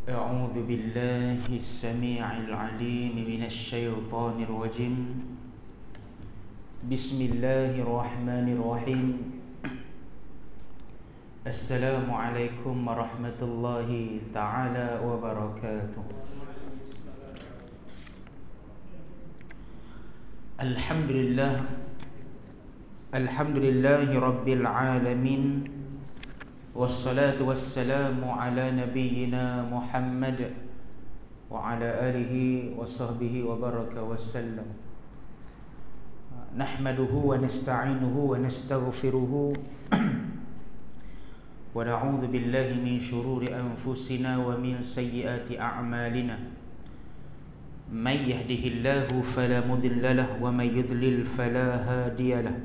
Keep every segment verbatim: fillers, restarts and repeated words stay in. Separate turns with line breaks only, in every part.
أعوذ بالله السميع العليم من الشيطان الرجيم بسم الله الرحمن الرحيم السلام عليكم ورحمة الله تعالى وبركاته الحمد لله الحمد لله رب العالمين والصلاة والسلام على نبينا محمد وعلى آله وصحبه وبارك وسلم نحمده ونستعينه ونستغفره ونعوذ بالله من شرور أنفسنا ومن سيئات أعمالنا من يهده الله فلا مضل له ومن يضلل فلا هادي له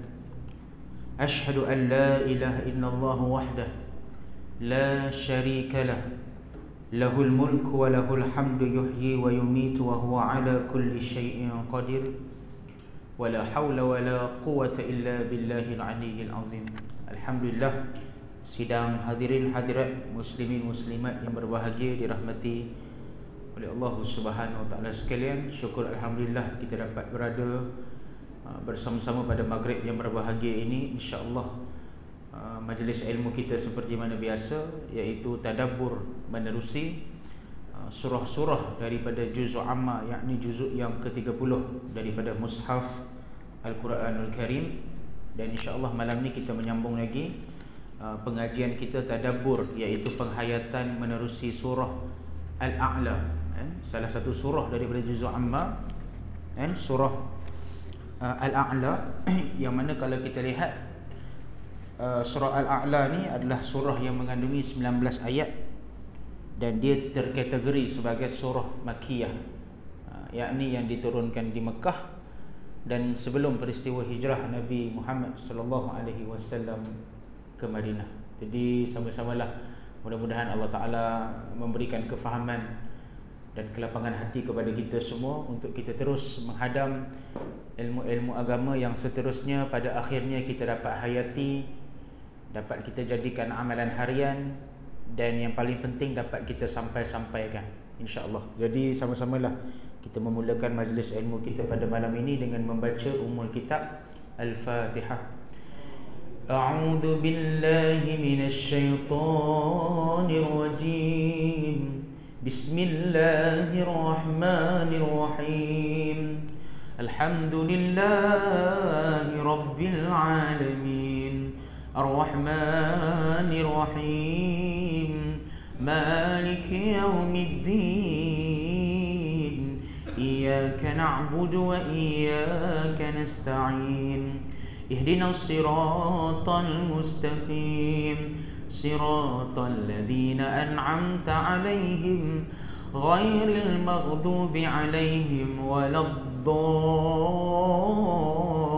أشهد أن لا إله إلا الله وحده لا شريك له له الملك وله الحمد يحيي ويميت وهو على كل شيء قدير ولا حول ولا قوة إلا بالله العلي العظيم. Alhamdulillah, sidang hadirin hadirat muslimin muslimat yang berbahagia dirahmati oleh Allah Subhanahu wa taala sekalian. Syukur alhamdulillah kita dapat berada bersama-sama pada maghrib yang berbahagia ini. Insya-Allah Uh, majlis ilmu kita seperti mana biasa, iaitu tadabbur menerusi uh, surah-surah daripada juzuk amma, yakni juzuk yang ke tiga puluh daripada mushaf Al-Quranul Karim. Dan insya-Allah malam ni kita menyambung lagi uh, pengajian kita tadabbur, iaitu penghayatan menerusi surah Al-A'la, eh? salah satu surah daripada juzuk amma, eh? surah uh, Al-A'la yang mana kalau kita lihat Uh, surah Al-A'la ni adalah surah yang mengandungi sembilan belas ayat dan dia terkategori sebagai surah Makkiyah, uh, yakni yang diturunkan di Mekah dan sebelum peristiwa hijrah Nabi Muhammad sallallahu alaihi wasallam ke Madinah. Jadi sama-samalah mudah-mudahan Allah Ta'ala memberikan kefahaman dan kelapangan hati kepada kita semua untuk kita terus menghadam ilmu-ilmu agama yang seterusnya pada akhirnya kita dapat hayati, dapat kita jadikan amalan harian, dan yang paling penting dapat kita sampai-sampaikan, insya-Allah. Jadi sama-samalah kita memulakan majlis ilmu kita pada malam ini dengan membaca ummul kitab Al-Fatihah. A'udzu billahi minasy syaithanir rajim. Bismillahirrahmanirrahim. Alhamdulillahi rabbil alamin. الرحمن الرحيم مالك يوم الدين إياك نعبد وإياك نستعين اهدنا الصراط المستقيم صراط الذين أنعمت عليهم غير المغضوب عليهم ولا الضالين.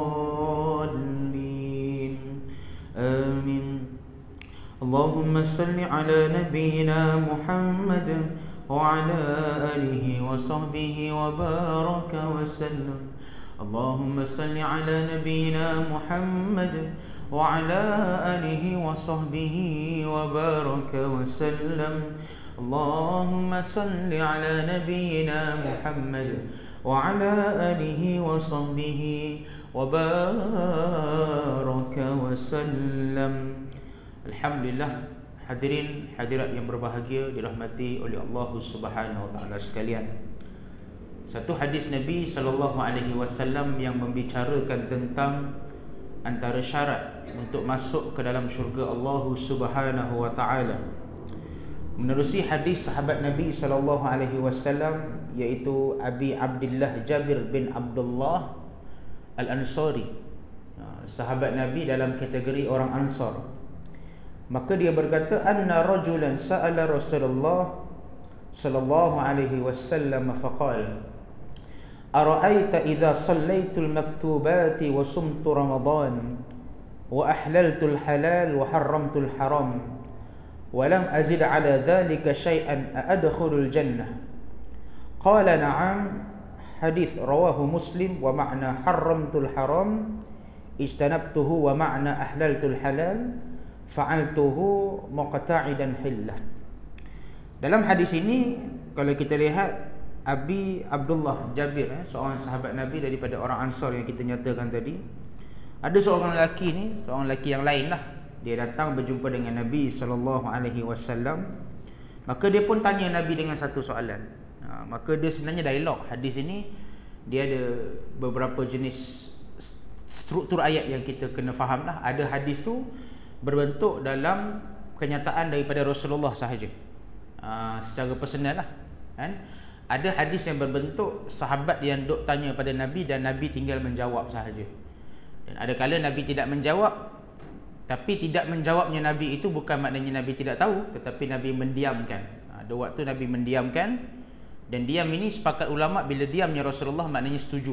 آمين. اللهم صل على نبينا محمد وعلى آله وصحبه وبارك وسلم. اللهم صل على نبينا محمد وعلى آله وصحبه وبارك وسلم. اللهم صل على نبينا محمد وعلى آله وصحبه wabaraka wasallam. Alhamdulillah, hadirin hadirat yang berbahagia dirahmati oleh Allah Subhanahu wa taala sekalian. Satu hadis Nabi sallallahu alaihi wasallam yang membicarakan tentang antara syarat untuk masuk ke dalam syurga Allah Subhanahu wa taala. Menerusi hadis sahabat Nabi sallallahu alaihi wasallam, iaitu Abi Abdullah Jabir bin Abdullah Al-Ansari, sahabat Nabi dalam kategori orang Ansar. Maka dia berkata, anna rajulan sa'ala Rasulullah sallallahu alaihi wasallam faqala ara'aita idza sallaitul maktubati wa sumtu ramadan wa ahlaltul halal wa harramtul haram wa lam azid ala dhalika shay'an a'adkhulul jannah. Qala na'am. Hadis rawahu Muslim. Wa ma'na harramtul haram ijtanabtuhu wa ma'na ahlaltul halal fa'altuhu muqta'idan hillah. Dalam hadis ini kalau kita lihat Abi Abdullah Jabir, eh, seorang sahabat Nabi daripada orang Ansar yang kita nyatakan tadi, ada seorang lelaki ni, seorang lelaki yang lain lah, dia datang berjumpa dengan Nabi sallallahu alaihi wasallam. Maka dia pun tanya Nabi dengan satu soalan. Ha, maka dia sebenarnya dialog. Hadis ini dia ada beberapa jenis struktur ayat yang kita kena faham lah. Ada hadis tu berbentuk dalam kenyataan daripada Rasulullah sahaja, uh, secara personal lah, kan? Ada hadis yang berbentuk sahabat yang duk tanya pada Nabi dan Nabi tinggal menjawab sahaja. Dan ada kala Nabi tidak menjawab, tapi tidak menjawabnya Nabi itu bukan maknanya Nabi tidak tahu, tetapi Nabi mendiamkan. Ada waktu Nabi mendiamkan, dan diam ini sepakat ulama bila diamnya Rasulullah maknanya setuju.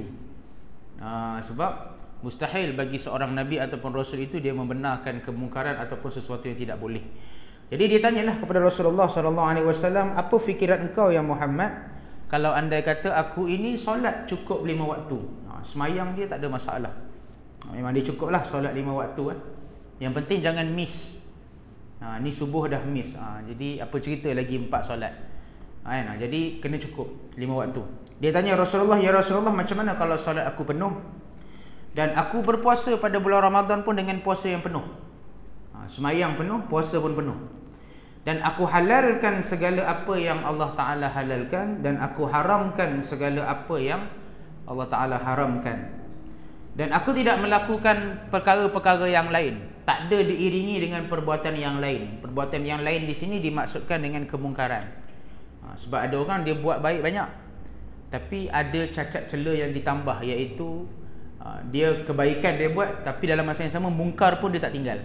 uh, Sebab mustahil bagi seorang Nabi ataupun Rasul itu dia membenarkan kemungkaran ataupun sesuatu yang tidak boleh. Jadi dia tanyalah kepada Rasulullah sallallahu alaihi wasallam, apa fikiran engkau ya Muhammad kalau andai kata aku ini solat cukup lima waktu? Ha, semayang dia tak ada masalah, memang dia cukup lah solat lima waktu, kan? Yang penting jangan miss. Ha, ni subuh dah miss, ha, jadi apa cerita lagi empat solat, ha, kan? Jadi kena cukup lima waktu. Dia tanya Rasulullah, ya Rasulullah, macam mana kalau solat aku penuh dan aku berpuasa pada bulan Ramadan pun dengan puasa yang penuh, ha, semayang penuh, puasa pun penuh, dan aku halalkan segala apa yang Allah Ta'ala halalkan, dan aku haramkan segala apa yang Allah Ta'ala haramkan, dan aku tidak melakukan perkara-perkara yang lain, tak ada diiringi dengan perbuatan yang lain. Perbuatan yang lain di sini dimaksudkan dengan kemungkaran, ha, sebab ada orang dia buat baik banyak, tapi ada cacat celah yang ditambah, iaitu Uh, dia kebaikan dia buat, tapi dalam masa yang sama mungkar pun dia tak tinggal.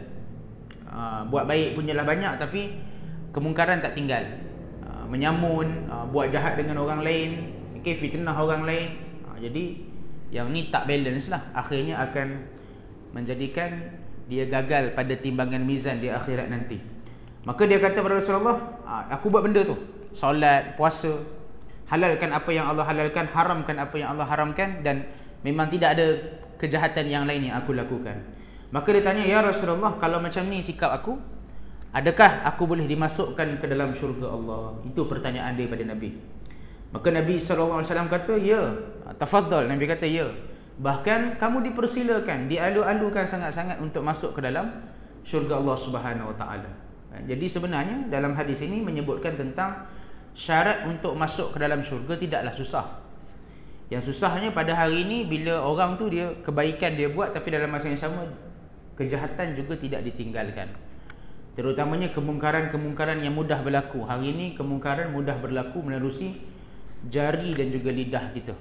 uh, Buat baik punyalah banyak, tapi kemungkaran tak tinggal. uh, Menyamun, uh, buat jahat dengan orang lain, okay, fitnah orang lain. uh, Jadi yang ni tak balance lah, akhirnya akan menjadikan dia gagal pada timbangan mizan di akhirat nanti. Maka dia kata kepada Rasulullah, aku buat benda tu, solat, puasa, halalkan apa yang Allah halalkan, haramkan apa yang Allah haramkan, dan memang tidak ada kejahatan yang lain yang aku lakukan. Maka dia tanya, ya Rasulullah, kalau macam ni sikap aku, adakah aku boleh dimasukkan ke dalam syurga Allah? Itu pertanyaan dia pada Nabi. Maka Nabi sallallahu alaihi wasallam kata, ya, tafadhal. Nabi kata, ya, bahkan kamu dipersilakan, dialu-alukan sangat-sangat untuk masuk ke dalam syurga Allah Subhanahu wa taala. Jadi sebenarnya dalam hadis ini menyebutkan tentang syarat untuk masuk ke dalam syurga tidaklah susah. Yang susahnya pada hari ini bila orang tu dia kebaikan dia buat, tapi dalam masa yang sama kejahatan juga tidak ditinggalkan. Terutamanya kemungkaran-kemungkaran yang mudah berlaku. Hari ini kemungkaran mudah berlaku menerusi jari dan juga lidah kita.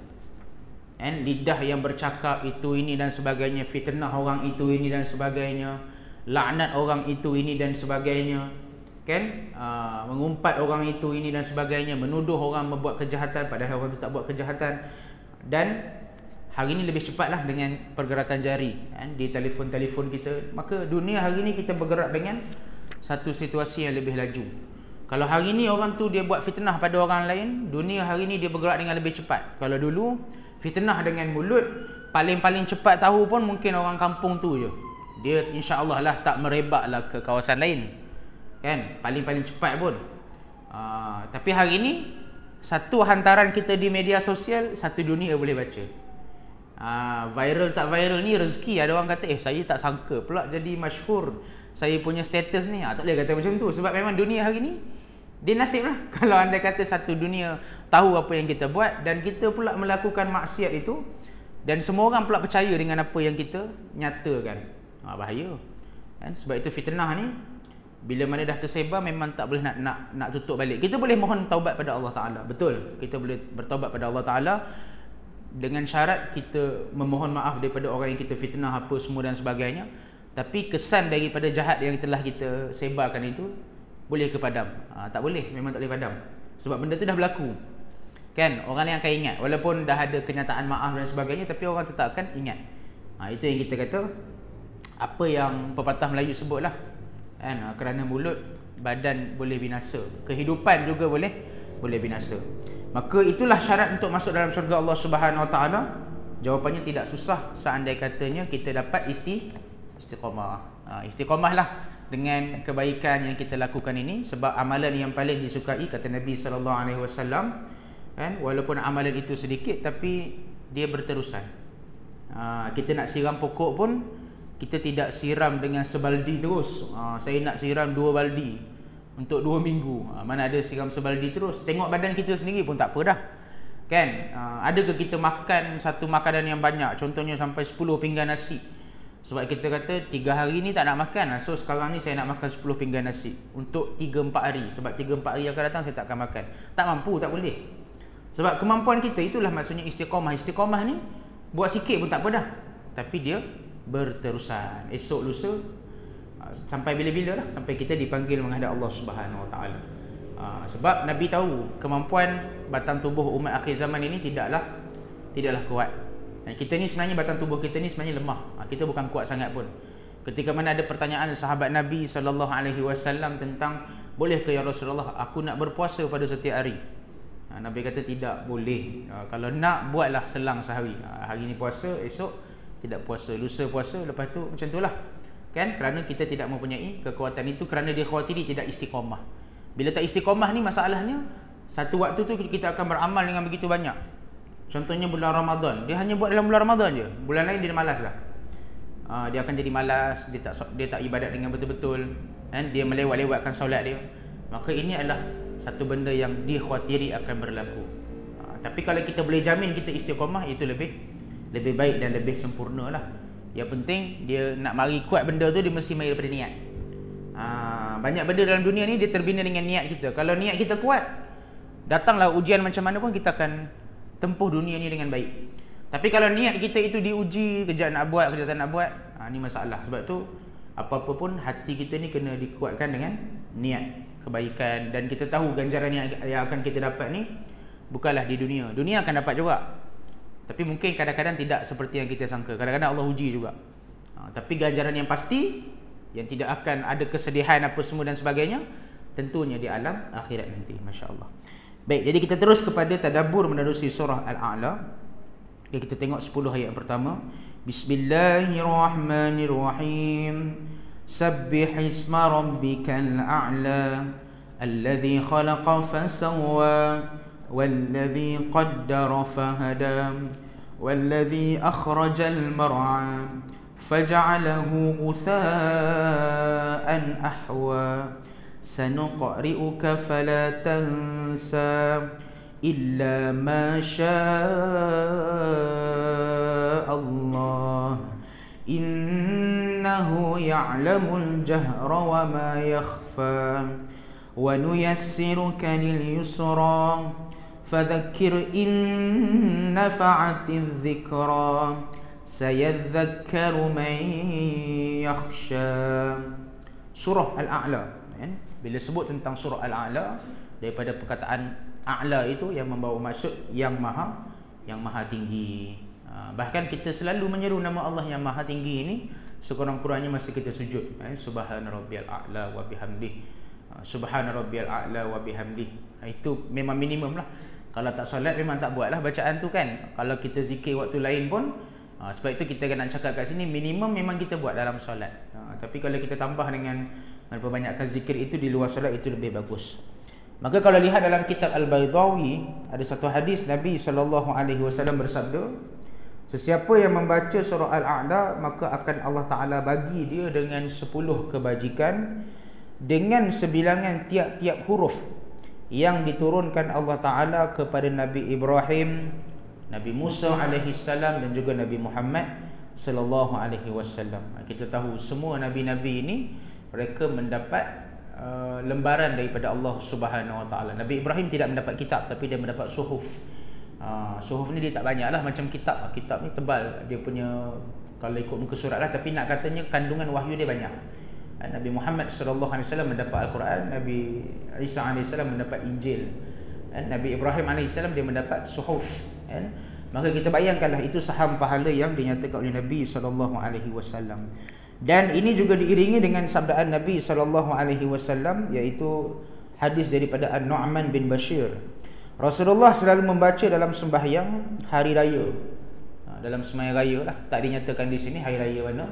And lidah yang bercakap itu ini dan sebagainya, fitnah orang itu ini dan sebagainya, laknat orang itu ini dan sebagainya, kan? Aa, mengumpat orang itu ini dan sebagainya, menuduh orang membuat kejahatan padahal orang itu tak buat kejahatan. Dan hari ini lebih cepatlah dengan pergerakan jari, kan, di telefon-telefon kita. Maka dunia hari ini kita bergerak dengan satu situasi yang lebih laju. Kalau hari ini orang tu dia buat fitnah pada orang lain, dunia hari ini dia bergerak dengan lebih cepat. Kalau dulu fitnah dengan mulut, paling-paling cepat tahu pun mungkin orang kampung tu je, dia insya-Allah lah tak merebaklah ke kawasan lain, kan, paling-paling cepat pun. Aa, tapi hari ini satu hantaran kita di media sosial, satu dunia boleh baca. Aa, viral tak viral ni rezeki. Ada orang kata, eh saya tak sangka pula jadi masyhur saya punya status ni. Aa, tak boleh kata macam tu, sebab memang dunia hari ni dia nasib lah. Kalau anda kata satu dunia tahu apa yang kita buat, dan kita pula melakukan maksiat itu, dan semua orang pula percaya dengan apa yang kita nyatakan, ha, bahaya, kan? Sebab itu fitnah ni bila mana dah tersebar memang tak boleh nak nak nak tutup balik. Kita boleh mohon taubat pada Allah Taala, betul, kita boleh bertaubat pada Allah Taala dengan syarat kita memohon maaf daripada orang yang kita fitnah apa semua dan sebagainya. Tapi kesan daripada jahat yang telah kita sebarkan itu boleh ke padam? Ha, tak boleh, memang tak boleh padam, sebab benda tu dah berlaku, kan? Orang yang akan ingat, walaupun dah ada kenyataan maaf dan sebagainya, tapi orang tetap akan ingat. Ha, itu yang kita kata, apa yang pepatah Melayu sebutlah, kan, ha, kerana mulut badan boleh binasa, kehidupan juga boleh boleh binasa. Maka itulah syarat untuk masuk dalam syurga Allah Subhanahu Wa Taala. Jawapannya tidak susah seandai katanya kita dapat isti istiqamah. Ha, istiqamah lah dengan kebaikan yang kita lakukan ini, sebab amalan yang paling disukai kata Nabi sallallahu alaihi wasallam kan, walaupun amalan itu sedikit tapi dia berterusan. Ha, kita nak siram pokok pun kita tidak siram dengan sebaldi terus. Ha, saya nak siram dua baldi untuk dua minggu. Ha, mana ada siram sebaldi terus. Tengok badan kita sendiri pun tak apa dah. Kan? Ha, adakah kita makan satu makanan yang banyak, contohnya sampai sepuluh pinggan nasi. Sebab kita kata tiga hari ni tak nak makan. So sekarang ni saya nak makan sepuluh pinggan nasi untuk tiga empat hari. Sebab tiga empat hari akan datang saya tak akan makan. Tak mampu, tak boleh. Sebab kemampuan kita itulah maksudnya istiqamah. Istiqamah ni buat sikit pun tak apa dah. Tapi dia berterusan. Esok lusa sampai bila-bila lah, sampai kita dipanggil menghadap Allah Subhanahu Wa Taala. Sebab Nabi tahu kemampuan batang tubuh umat akhir zaman ini tidaklah tidaklah kuat. Dan kita ni sebenarnya batang tubuh kita ni sebenarnya lemah. Kita bukan kuat sangat pun. Ketika mana ada pertanyaan sahabat Nabi sallallahu alaihi wasallam tentang, boleh ke ya Rasulullah aku nak berpuasa pada setiap hari? Nabi kata tidak boleh. Kalau nak buatlah selang sehari. Hari ni puasa, esok tidak puasa, lusa puasa, lepas tu macam itulah. Kan? Kerana kita tidak mempunyai kekuatan itu, kerana dia khawatiri tidak istiqamah. Bila tak istiqamah ni masalahnya, satu waktu tu kita akan beramal dengan begitu banyak. Contohnya bulan Ramadan, dia hanya buat dalam bulan Ramadan je. Bulan lain dia malas lah. Uh, dia akan jadi malas, dia tak dia tak ibadat dengan betul-betul, kan? Dia melewat-lewatkan solat dia. Maka ini adalah satu benda yang dikhawatiri akan berlaku. Uh, tapi kalau kita boleh jamin kita istiqamah, itu lebih lebih baik dan lebih sempurna lah. Yang penting dia nak mari kuat benda tu, dia mesti mari daripada niat. Aa, banyak benda dalam dunia ni dia terbina dengan niat kita. Kalau niat kita kuat, datanglah ujian macam mana pun kita akan tempuh dunia ni dengan baik. Tapi kalau niat kita itu diuji, kerja nak buat, kerja tak nak buat, ha, ni masalah. Sebab tu apa-apa pun hati kita ni kena dikuatkan dengan niat kebaikan. Dan kita tahu ganjaran yang, yang akan kita dapat ni bukanlah di dunia. Dunia akan dapat juga, tapi mungkin kadang-kadang tidak seperti yang kita sangka. Kadang-kadang Allah uji juga. Ha, tapi ganjaran yang pasti, yang tidak akan ada kesedihan apa semua dan sebagainya, tentunya di alam akhirat nanti. Masya Allah. Baik, jadi kita terus kepada tadabbur menerusi surah Al-A'la. Okay, kita tengok sepuluh ayat pertama. Bismillahirrahmanirrahim. Sabbih isma rabbikal a'la alladhi khalaqa fasawwa والذي قدر فهدى والذي أخرج المرعى فجعله غثاء أحوى سنقرئك فلا تنسى إلا ما شاء الله إنه يعلم الجهر وما يخفى ونيسرك لليسرى فذكر إن نفعت الذكرى سيذكر من يخشى. Surah Al-A'la, kan? Bila sebut tentang surah Al-A'la, daripada perkataan A'la itu yang membawa maksud yang maha yang maha tinggi. Bahkan kita selalu menyeru nama Allah yang maha tinggi ini sekurang-kurangnya masa kita sujud, kan? Subhana rabbiyal a'la wa bihamdihi, Subhana rabbiyal a'la wa bihamdihi. Itu memang minimum lah. Kalau tak solat memang tak buat lah bacaan tu, kan. Kalau kita zikir waktu lain pun, ha, sebab itu kita nak cakap kat sini, minimum memang kita buat dalam solat. Ha, tapi kalau kita tambah dengan memperbanyakkan zikir itu di luar solat, itu lebih bagus. Maka kalau lihat dalam kitab Al-Baydawi, ada satu hadis Nabi sallallahu alaihi wasallam bersabda, sesiapa yang membaca surah Al-A'la, maka akan Allah Ta'ala bagi dia dengan sepuluh kebajikan, dengan sebilangan tiap-tiap huruf yang diturunkan Allah Ta'ala kepada Nabi Ibrahim, Nabi Musa alaihi salam dan juga Nabi Muhammad sallallahu alaihi wasallam. Kita tahu semua nabi-nabi ini mereka mendapat uh, lembaran daripada Allah Subhanahu Wa Ta'ala. Nabi Ibrahim tidak mendapat kitab, tapi dia mendapat suhuf. Uh, suhuf ni dia tak banyaklah macam kitab. Kitab ni tebal, dia punya kalau ikut muka surat lah, tapi nak katanya kandungan wahyu dia banyak. Nabi Muhammad sallallahu alaihi wasallam mendapat Al-Quran, Nabi Isa alaihi salam mendapat Injil, Nabi Ibrahim alaihi salam dia mendapat suhuf. Maka kita bayangkanlah itu saham pahala yang dinyatakan oleh Nabi sallallahu alaihi wasallam. Dan ini juga diiringi dengan sabdaan Nabi sallallahu alaihi wasallam, iaitu hadis daripada An-Nu'man bin Bashir. Rasulullah selalu membaca dalam sembahyang hari raya. Dalam sembahyang raya lah, tak dinyatakan di sini hari raya mana.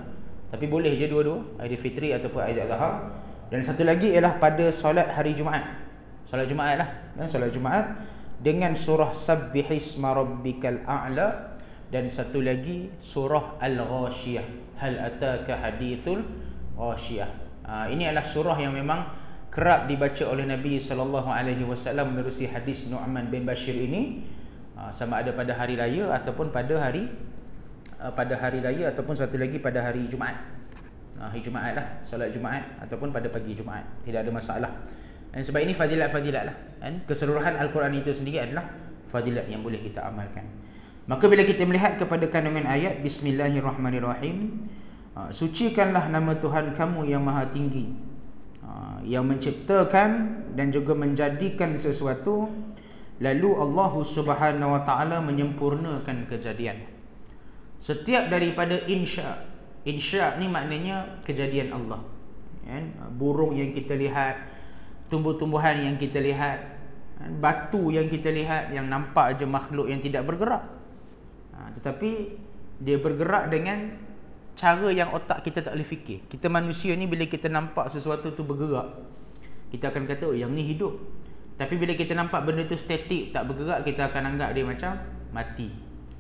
Tapi boleh je dua-dua, Aidilfitri ataupun Aidiladha. Dan satu lagi ialah pada solat hari Jumaat. Solat Jumaat lah, dan solat Jumaat dengan surah Sabbihisma Rabbikal A'la, dan satu lagi surah Al-Ghashiyah, Hal ataka hadithul Ghashiyah. Ha, ini adalah surah yang memang kerap dibaca oleh Nabi sallallahu alaihi wasallam menerusi hadis Nu'man bin Bashir ini, ha, sama ada pada hari raya ataupun pada hari uh, pada hari raya ataupun satu lagi pada hari Jumaat. Ha, hari Jumaat lah, solat Jumaat ataupun pada pagi Jumaat, tidak ada masalah. Dan sebab ini fadilat-fadilat lah, kan? Keseluruhan Al-Quran itu sendiri adalah fadilat yang boleh kita amalkan. Maka bila kita melihat kepada kandungan ayat Bismillahirrahmanirrahim, uh, sucikanlah nama Tuhan kamu yang maha tinggi, uh, yang menciptakan dan juga menjadikan sesuatu, lalu Allah Subhanahu wa ta'ala menyempurnakan kejadian. Setiap daripada insya, insya ni maknanya kejadian Allah, kan? Burung yang kita lihat, tumbuh-tumbuhan yang kita lihat, batu yang kita lihat, yang nampak aja makhluk yang tidak bergerak, ha, tetapi dia bergerak dengan cara yang otak kita tak boleh fikir. Kita manusia ni bila kita nampak sesuatu tu bergerak, kita akan kata, oh yang ni hidup. Tapi bila kita nampak benda tu statik, tak bergerak, kita akan anggap dia macam mati.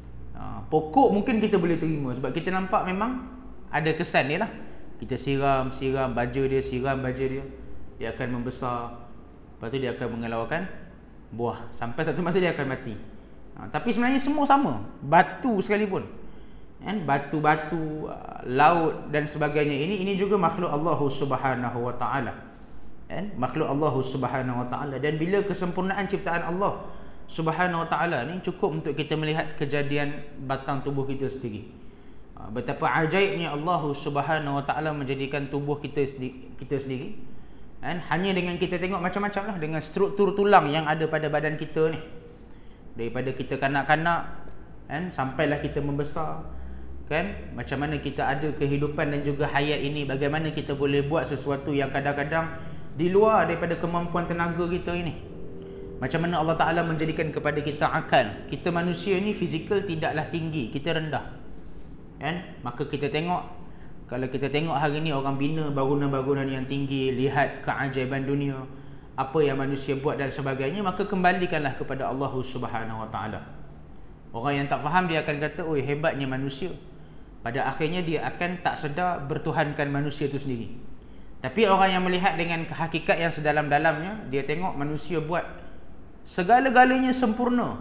ha, Pokok mungkin kita boleh terima sebab kita nampak memang ada kesan dia lah. Kita siram, siram baja dia, siram baja dia, dia akan membesar, lepas tu dia akan mengeluarkan buah, sampai satu masa dia akan mati. ha, Tapi sebenarnya semua sama. Batu sekalipun, kan? Batu-batu, laut dan sebagainya, Ini ini juga makhluk Allah Subhanahu wa ta'ala, kan? Makhluk Allah Subhanahu wa ta'ala. Dan bila kesempurnaan ciptaan Allah Subhanahu wa ta'ala ni cukup untuk kita melihat kejadian batang tubuh kita sendiri. ha, Betapa ajaibnya Allah Subhanahu wa ta'ala menjadikan tubuh kita sendiri, kita sendiri. Kan? Hanya dengan kita tengok macam-macam lah, dengan struktur tulang yang ada pada badan kita ni, daripada kita kanak-kanak, kan, sampailah kita membesar, kan, macam mana kita ada kehidupan dan juga hayat ini, bagaimana kita boleh buat sesuatu yang kadang-kadang di luar daripada kemampuan tenaga kita ini. Macam mana Allah Ta'ala menjadikan kepada kita akal. Kita manusia ni fizikal tidaklah tinggi, kita rendah, kan? Maka kita tengok, kalau kita tengok hari ni orang bina bangunan-bangunan yang tinggi, lihat keajaiban dunia, apa yang manusia buat dan sebagainya, maka kembalikanlah kepada Allah Subhanahu wa ta'ala. Orang yang tak faham dia akan kata, oh hebatnya manusia. Pada akhirnya dia akan tak sedar bertuhankan manusia itu sendiri. Tapi orang yang melihat dengan hakikat yang sedalam-dalamnya, dia tengok manusia buat segala-galanya sempurna,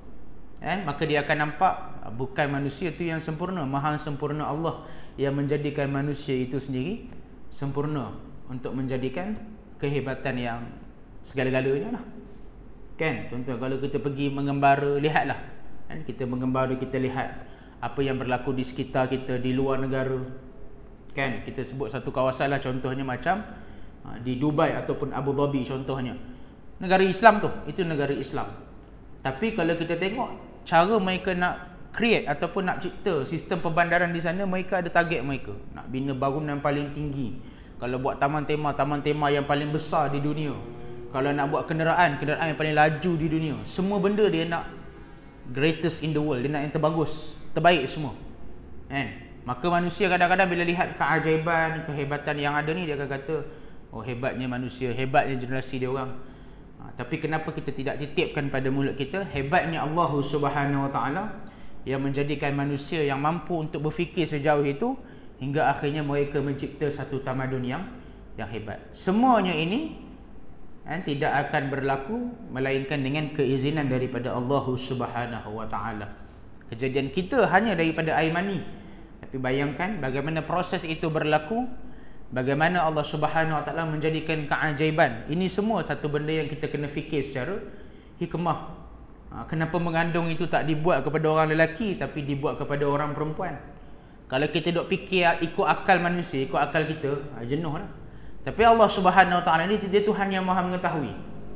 kan? Maka dia akan nampak bukan manusia itu yang sempurna, maha sempurna Allah yang menjadikan manusia itu sendiri sempurna untuk menjadikan kehebatan yang segala-galanya lah, kan? Contoh kalau kita pergi mengembara, lihatlah, kan? Kita mengembara, kita lihat apa yang berlaku di sekitar kita di luar negara, kan? Kita sebut satu kawasan lah, contohnya macam di Dubai ataupun Abu Dhabi contohnya, negara Islam tu, itu negara Islam. Tapi kalau kita tengok cara mereka nak create ataupun nak cipta sistem perbandaran di sana, mereka ada target mereka, nak bina bangunan paling tinggi. Kalau buat taman tema, taman tema yang paling besar di dunia. Kalau nak buat kenderaan, kenderaan yang paling laju di dunia. Semua benda dia nak greatest in the world, dia nak yang terbagus, terbaik semua, kan? Maka manusia kadang-kadang bila lihat keajaiban, kehebatan yang ada ni, dia akan kata, oh hebatnya manusia, hebatnya generasi dia orang. ha, Tapi kenapa kita tidak titipkan pada mulut kita hebatnya Allah Subhanahu wa ta'ala yang menjadikan manusia yang mampu untuk berfikir sejauh itu, hingga akhirnya mereka mencipta satu tamadun yang yang hebat. Semuanya ini, kan, tidak akan berlaku melainkan dengan keizinan daripada Allah Subhanahu wa ta'ala. Kejadian kita hanya daripada air mani, tapi bayangkan bagaimana proses itu berlaku, bagaimana Allah Subhanahu wa ta'ala menjadikan keajaiban. Ini semua satu benda yang kita kena fikir secara hikmah. Ha, kenapa mengandung itu tak dibuat kepada orang lelaki tapi dibuat kepada orang perempuan? Kalau kita duk fikir ikut akal manusia, ikut akal kita, ha, jenuh lah. Tapi Allah Subhanahu wa ta'ala ni dia Tuhan yang maha mengetahui,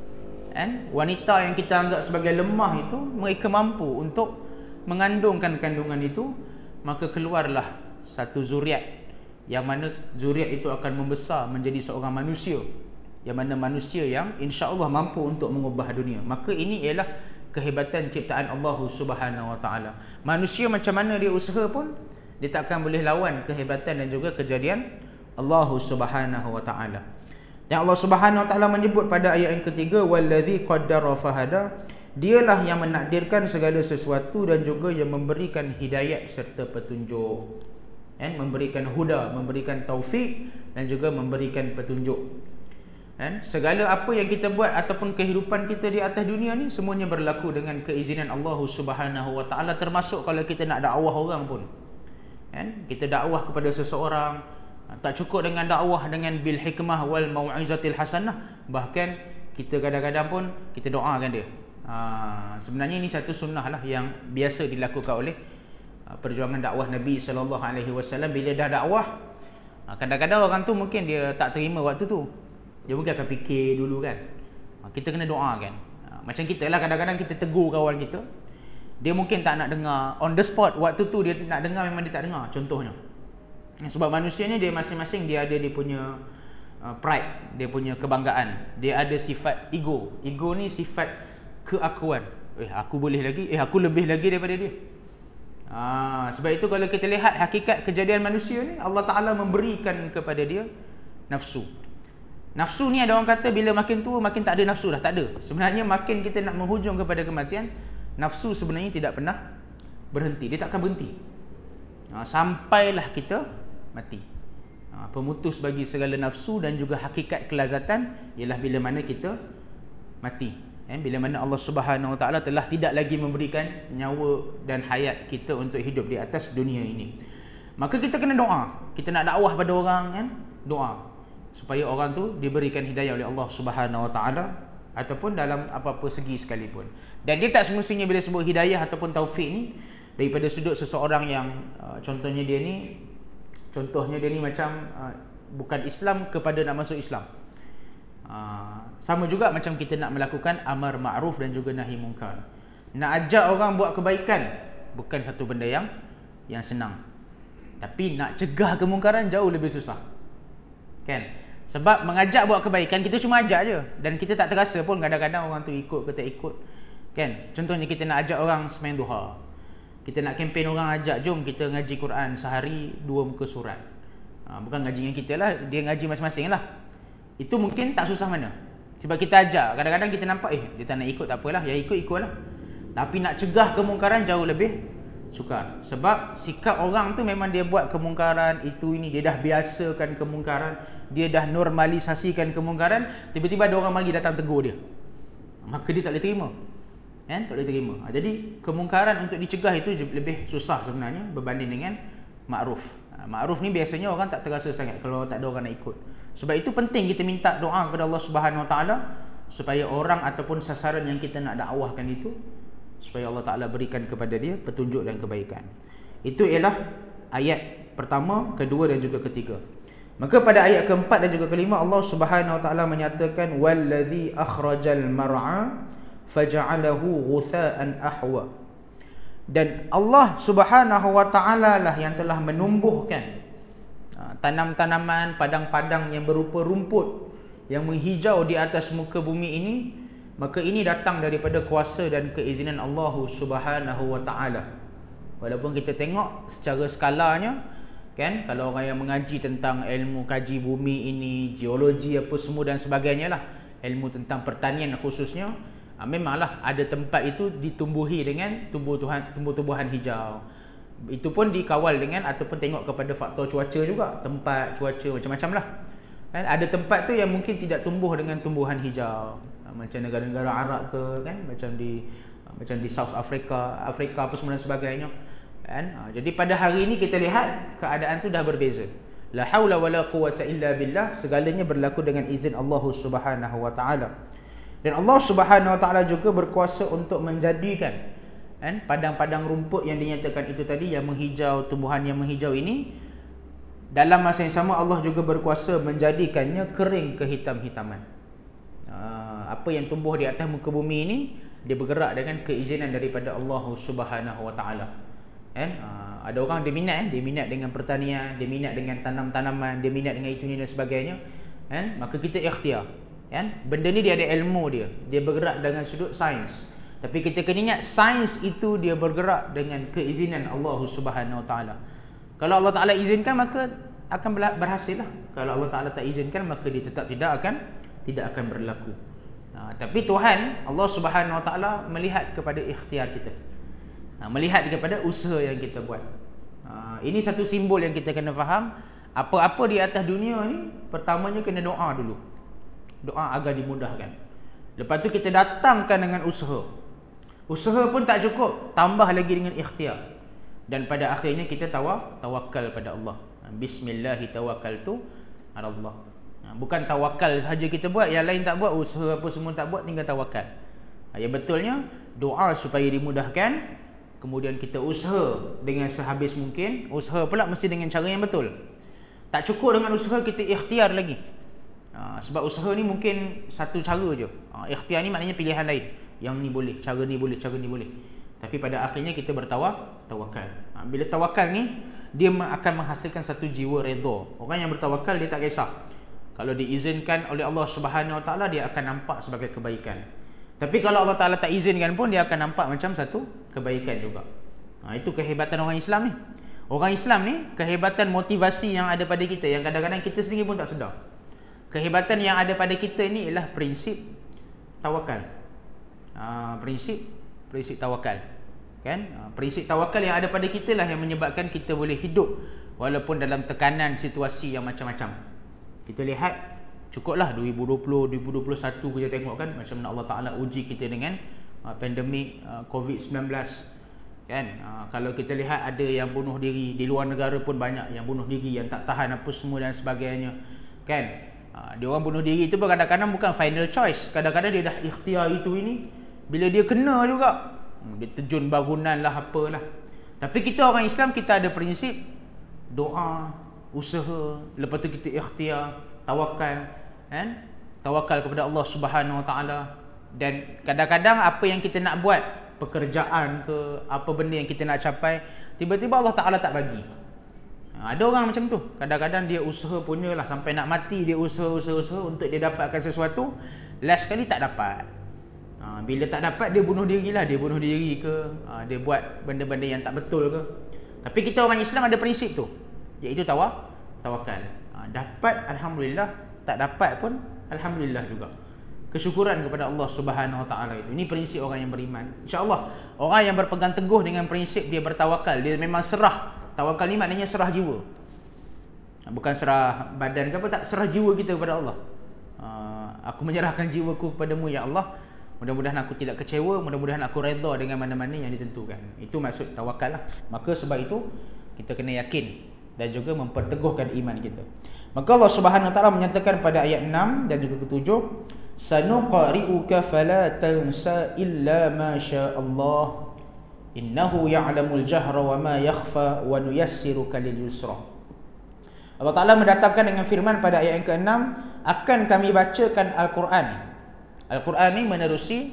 kan? Wanita yang kita anggap sebagai lemah itu, mereka mampu untuk mengandungkan kandungan itu, maka keluarlah satu zuriat, yang mana zuriat itu akan membesar menjadi seorang manusia, yang mana manusia yang insya-Allah mampu untuk mengubah dunia. Maka ini ialah kehebatan ciptaan Allah Subhanahu wa ta'ala. Manusia macam mana dia usaha pun, Dia takkan boleh lawan kehebatan dan juga kejadian Allah Subhanahu wa taala. Dan Allah Subhanahu wa taala menyebut pada ayat yang ketiga, wallazi qaddara fahada, dialah yang menakdirkan segala sesuatu dan juga yang memberikan hidayat serta petunjuk. Kan, memberikan huda, memberikan taufik dan juga memberikan petunjuk. Kan, segala apa yang kita buat ataupun kehidupan kita di atas dunia ni semuanya berlaku dengan keizinan Allah Subhanahu wa taala, termasuk kalau kita nak dakwah orang pun. Kan, kita dakwah kepada seseorang, tak cukup dengan dakwah dengan bil hikmah wal mau'izatil hasanah, bahkan kita kadang-kadang pun kita doakan dia. Ha, sebenarnya ini satu sunnah lah yang biasa dilakukan oleh uh, perjuangan dakwah Nabi sallallahu alaihi wasallam. Bila dah dakwah, uh, kadang-kadang orang tu mungkin dia tak terima waktu tu, dia mungkin akan fikir dulu kan. uh, Kita kena doakan. uh, Macam kita lah, kadang-kadang kita tegur kawan kita, dia mungkin tak nak dengar on the spot. Waktu tu dia nak dengar, memang dia tak dengar. Contohnya, sebab manusia ni dia masing-masing dia ada dia punya uh, pride, dia punya kebanggaan, dia ada sifat ego. Ego ni sifat keakuan. Eh aku boleh lagi, eh aku lebih lagi daripada dia. Ha, sebab itu kalau kita lihat hakikat kejadian manusia ni, Allah Ta'ala memberikan kepada dia nafsu. Nafsu ni ada orang kata bila makin tua makin tak ada nafsu dah. Tak ada. Sebenarnya makin kita nak menghujung kepada kematian, nafsu sebenarnya tidak pernah berhenti. Dia takkan berhenti. Ha, sampailah kita mati. Ha, pemutus bagi segala nafsu dan juga hakikat kelazatan ialah bila mana kita mati. Eh, bila mana Allah Subhanahu wa taala telah tidak lagi memberikan nyawa dan hayat kita untuk hidup di atas dunia ini. Maka kita kena doa. Kita nak dakwah pada orang kan, doa supaya orang tu diberikan hidayah oleh Allah Subhanahu wa taala ataupun dalam apa-apa segi sekalipun. Dan dia tak semestinya bila sebut hidayah ataupun taufik ni daripada sudut seseorang yang uh, contohnya dia ni contohnya dia ni macam uh, bukan Islam kepada nak masuk Islam. Uh, sama juga macam kita nak melakukan amar ma'ruf dan juga nahi mungkar. Nak ajak orang buat kebaikan bukan satu benda yang yang senang. Tapi nak cegah kemungkaran jauh lebih susah. Kan? Sebab mengajak buat kebaikan kita cuma ajak je dan kita tak terasa pun kadang-kadang orang tu ikut ke tak ikut. Kan? Contohnya kita nak ajak orang sembahyang duha. Kita nak kempen orang, ajak jom kita ngaji Quran sehari dua muka surat. Uh, bukan ngaji dengan kita lah, dia ngaji masing-masing lah. Itu mungkin tak susah mana. Sebab kita ajak, kadang-kadang kita nampak eh dia tak nak ikut, tak apalah, yang ikut ikutlah. Tapi nak cegah kemungkaran jauh lebih sukar. Sebab sikap orang tu memang dia buat kemungkaran itu ini, dia dah biasakan kemungkaran, dia dah normalisasikan kemungkaran, tiba-tiba ada orang mari datang tegur dia, maka dia tak boleh terima. Kan? Tak boleh terima. Jadi kemungkaran untuk dicegah itu lebih susah sebenarnya berbanding dengan ma'ruf. Ma'ruf ni biasanya orang tak terasa sangat kalau tak ada orang nak ikut. Sebab itu penting kita minta doa kepada Allah Subhanahu Wa Taala supaya orang ataupun sasaran yang kita nak dakwahkan itu, supaya Allah Taala berikan kepada dia petunjuk dan kebaikan. Itu ialah ayat pertama, kedua dan juga ketiga. Maka pada ayat keempat dan juga kelima Allah Subhanahu Wa Taala menyatakan wallazi akhrajal mar'a faja'alahu ghutha'an ahwa. Dan Allah Subhanahu Wa Taala lah yang telah menumbuhkan tanam-tanaman, padang-padang yang berupa rumput yang menghijau di atas muka bumi ini. Maka ini datang daripada kuasa dan keizinan Allah Subhanahu Wa Taala. Walaupun kita tengok secara skalanya, kan, kalau orang yang mengaji tentang ilmu kaji bumi ini, geologi apa semua dan sebagainya lah, ilmu tentang pertanian khususnya, memanglah ada tempat itu ditumbuhi dengan tumbuh-tumbuhan tumbuh-tumbuhan hijau. Itu pun dikawal dengan ataupun tengok kepada faktor cuaca juga, tempat, cuaca, macam-macam lah. Kan? Ada tempat tu yang mungkin tidak tumbuh dengan tumbuhan hijau, macam negara-negara Arab ke, kan, macam di macam di South Africa, Afrika apa semua dan sebagainya. Kan? Jadi pada hari ini kita lihat keadaan tu dah berbeza. La haula wala quwwata illa billah, segalanya berlaku dengan izin Allah Subhanahu Wa Taala. Dan Allah Subhanahu Wa Taala juga berkuasa untuk menjadikan kan, padang-padang rumput yang dinyatakan itu tadi, yang menghijau, tumbuhan yang menghijau ini, dalam masa yang sama Allah juga berkuasa menjadikannya kering kehitam-hitaman. Apa yang tumbuh di atas muka bumi ini, dia bergerak dengan keizinan daripada Allah Subhanahu Wa Taala. Kan? Ada orang dia minat, dia minat dengan pertanian, dia minat dengan tanam-tanaman, dia minat dengan itu ni dan sebagainya. Kan? Maka kita ikhtiar. Kan? Benda ni dia ada ilmu dia, dia bergerak dengan sudut sains. Tapi kita kena ingat sains itu dia bergerak dengan keizinan Allah Subhanahu Wa Taala. Kalau Allah Ta'ala izinkan, maka akan berhasil lah. Kalau Allah Ta'ala tak izinkan, maka dia tetap tidak akan tidak akan berlaku. Ha, tapi Tuhan Allah Subhanahu Wa Ta'ala melihat kepada ikhtiar kita, ha, melihat kepada usaha yang kita buat. Ha, ini satu simbol yang kita kena faham. Apa-apa di atas dunia ni, pertamanya kena doa dulu. Doa agar dimudahkan. Lepas tu kita datangkan dengan usaha. Usaha pun tak cukup, tambah lagi dengan ikhtiar. Dan pada akhirnya kita tawa, tawakal pada Allah. Bismillahi tawakkaltu ala Allah. Bukan tawakal sahaja kita buat, yang lain tak buat, usaha apa semua tak buat, tinggal tawakal. Yang betulnya doa supaya dimudahkan, kemudian kita usaha dengan sehabis mungkin. Usaha pula mesti dengan cara yang betul. Tak cukup dengan usaha, kita ikhtiar lagi. Ha, sebab usaha ni mungkin satu cara je. Ha, ikhtiar ni maknanya pilihan lain. Yang ni boleh, cara ni boleh, cara ni boleh. Tapi pada akhirnya kita bertawak, tawakal. Ha, bila tawakal ni, dia akan menghasilkan satu jiwa redha. Orang yang bertawakal, dia tak kisah. Kalau diizinkan oleh Allah Subhanahu Wa Ta'ala, dia akan nampak sebagai kebaikan. Tapi kalau Allah Ta'ala tak izinkan pun, dia akan nampak macam satu kebaikan juga. Ha, itu kehebatan orang Islam ni. Orang Islam ni, kehebatan motivasi yang ada pada kita, yang kadang-kadang kita sendiri pun tak sedar. Kehebatan yang ada pada kita ni ialah prinsip tawakal. Ha, prinsip prinsip tawakal. Kan? Ha, prinsip tawakal yang ada pada kita lah yang menyebabkan kita boleh hidup walaupun dalam tekanan situasi yang macam-macam. Kita lihat, cukuplah dua ribu dua puluh, dua ribu dua puluh satu kita tengok kan macam mana Allah Ta'ala uji kita dengan uh, pandemik uh, covid sembilan belas. Kan? Uh, kalau kita lihat ada yang bunuh diri, di luar negara pun banyak yang bunuh diri, yang tak tahan apa semua dan sebagainya. Kan? Uh, dia orang bunuh diri itu pun kadang-kadang bukan final choice. Kadang-kadang dia dah ikhtiar itu ini, bila dia kena juga, hmm, dia terjun bangunan lah apalah. Tapi kita orang Islam, kita ada prinsip doa, usaha, lepas tu kita ikhtiar, tawakal, kan? Tawakal kepada Allah Subhanahu Wa Ta'ala. Dan kadang-kadang apa yang kita nak buat, pekerjaan ke, apa benda yang kita nak capai, tiba-tiba Allah Ta'ala tak bagi. Ha, ada orang macam tu. Kadang-kadang dia usaha punya lah, sampai nak mati dia usaha-usaha untuk dia dapatkan sesuatu, last sekali tak dapat. Ha, bila tak dapat, dia bunuh diri lah. Dia bunuh diri ke, ha, dia buat benda-benda yang tak betul ke. Tapi kita orang Islam ada prinsip tu, iaitu tawa, tawakal. Ha, dapat Alhamdulillah, tak dapat pun Alhamdulillah juga. Kesyukuran kepada Allah Subhanahu Wa Ta'ala itu. Ini prinsip orang yang beriman. InsyaAllah, orang yang berpegang teguh dengan prinsip dia bertawakal, dia memang serah. Tawakal ni maknanya serah jiwa. Bukan serah badan ke apa, tak, serah jiwa kita kepada Allah. Ha, aku menyerahkan jiwaku kepadamu ya Allah. Mudah-mudahan aku tidak kecewa, mudah-mudahan aku redha dengan mana-mana yang ditentukan. Itu maksud tawakal lah. Maka sebab itu, kita kena yakin dan juga memperteguhkan iman kita. Maka Allah Subhanahu Wa Ta'ala menyatakan pada ayat enam dan juga ketujuh, sanuqari'uka fala tansa illa ma syaa Allah innahu ya'lamul jahra wa ma yakhfa wa nuyassiruka lil yusra. Allah Ta'ala mendatangkan dengan firman pada ayat yang keenam, akan kami bacakan Al-Quran. Al-Quran ni menerusi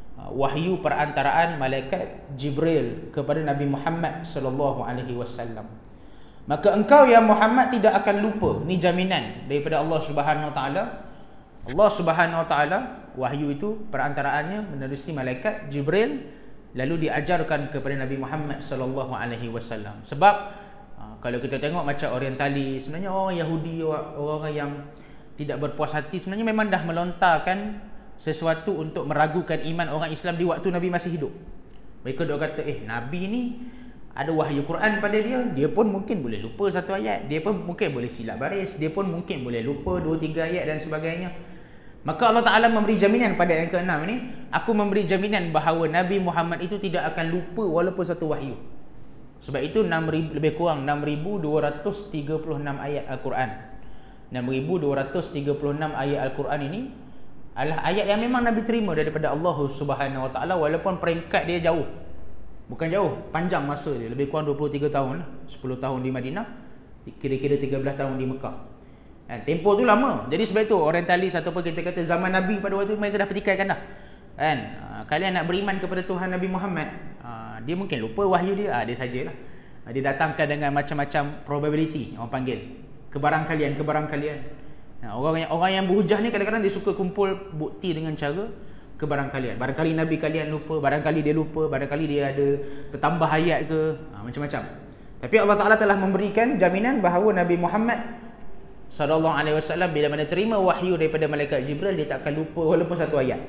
wahyu perantaraan malaikat Jibril kepada Nabi Muhammad sallallahu alaihi wasallam. Maka engkau ya Muhammad tidak akan lupa. Ini jaminan daripada Allah Subhanahu Wa Ta'ala. Allah Subhanahu Wa Ta'ala, wahyu itu perantaraannya menerusi malaikat Jibril, lalu diajarkan kepada Nabi Muhammad sallallahu alaihi wasallam. Sebab kalau kita tengok macam orientalis, sebenarnya orang Yahudi, orang yang tidak berpuas hati, sebenarnya memang dah melontarkan sesuatu untuk meragukan iman orang Islam di waktu Nabi masih hidup. Mereka dah kata, eh Nabi ni ada wahyu Quran pada dia, dia pun mungkin boleh lupa satu ayat, dia pun mungkin boleh silap baris, dia pun mungkin boleh lupa dua tiga ayat dan sebagainya. Maka Allah Ta'ala memberi jaminan pada yang keenam ini, aku memberi jaminan bahawa Nabi Muhammad itu tidak akan lupa walaupun satu wahyu. Sebab itu enam ribu, lebih kurang enam ribu dua ratus tiga puluh enam ayat Al-Quran. enam ribu dua ratus tiga puluh enam ayat Al-Quran ini adalah ayat yang memang Nabi terima daripada Allah Subhanahu Wa Ta'ala, walaupun peringkat dia jauh. Bukan jauh, panjang masa dia, lebih kurang dua puluh tiga tahun lah. sepuluh tahun di Madinah, kira-kira tiga belas tahun di Mekah. Ha, tempoh tu lama. Jadi sebab itu orientalis ataupun kita kata zaman Nabi pada waktu mereka dah petikaikan dah. Kan? Ha, kalian nak beriman kepada Tuhan Nabi Muhammad, ha, dia mungkin lupa wahyu dia, ha, dia sajalah. Ha, dia datangkan dengan macam-macam probability, orang panggil kebarangkalian, kebarangkalian. Ha, orang yang orang yang berhujah ni kadang-kadang dia suka kumpul bukti dengan cara kebarangkalian. Barangkali Nabi kalian lupa, barangkali dia lupa, barangkali dia ada tertambah ayat ke, ha, macam-macam. Tapi Allah Ta'ala telah memberikan jaminan bahawa Nabi Muhammad sallallahu alaihi wasallam bila mana terima wahyu daripada malaikat Jibril, dia tak akan lupa walaupun satu ayat.